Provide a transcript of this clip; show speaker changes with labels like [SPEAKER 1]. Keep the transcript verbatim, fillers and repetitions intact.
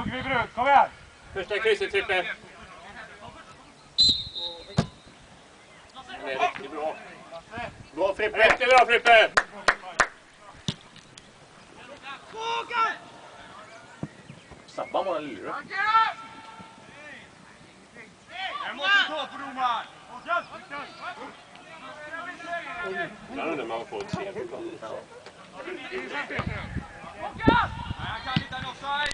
[SPEAKER 1] vi brut, kom igen!
[SPEAKER 2] Första krysset, Trippe. Det är riktigt bra. Bra, Frippe. Riktigt bra, Frippe. Sabba var en lura.
[SPEAKER 1] Jag måste ta på domaren!
[SPEAKER 2] Jag undrar om man får ett C.
[SPEAKER 1] Jag kan inte en offside!